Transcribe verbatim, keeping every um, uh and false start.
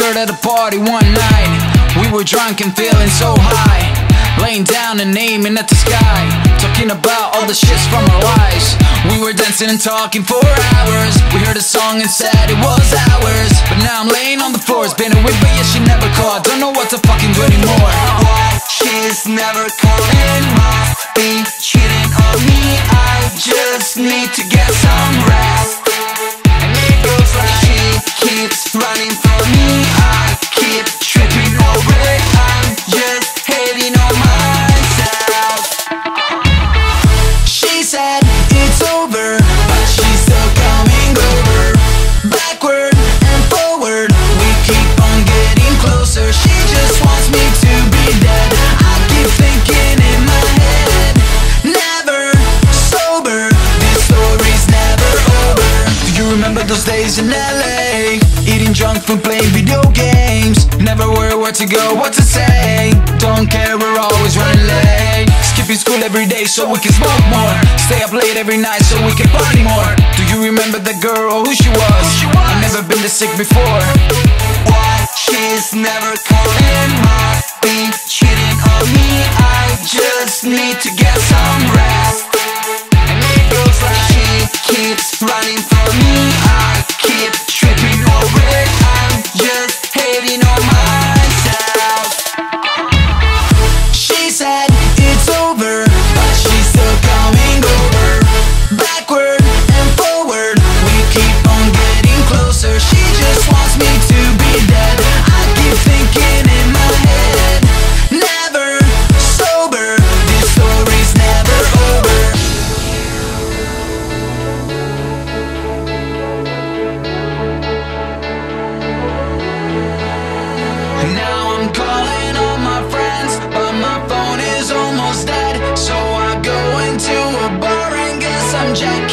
third at a party one night. We were drunk and feeling so high, laying down and aiming at the sky, talking about all the shits from our lives. We were dancing and talking for hours. We heard a song and said it was ours. But now I'm laying on the floor. It's been a week but yeah, she never called. Don't know what to fucking do anymore. Why she's never calling, must be cheating on me. I just need to get some rest. And it goes like she keeps running from me, I keep tripping over it. I'm just hating on myself. She said it's over, but she's still coming over. Backward and forward, we keep on getting closer. She just wants me to be dead. I keep thinking in my head, never sober, this story's never over. Do you remember those days in L A? Eating junk food, playing video games, never worry where to go, what to say. Don't care, we're always running late. Skipping school every day so we can smoke more. Stay up late every night so we can party more. Do you remember the girl, who she was? I've never been this sick before. Why she's never calling, must be cheating on me. I just need to get some rest. And it goes like she keeps running from me, I keep tripping over it. I'm just hating on myself. She said it's over, but she's still coming over. Backward and forward, we keep on getting closer. She just wants me to be dead. I keep thinking in my head, never sober, this story's never over. Now I'm calling all my friends, but my phone is almost dead. So I go into a bar and get some Jack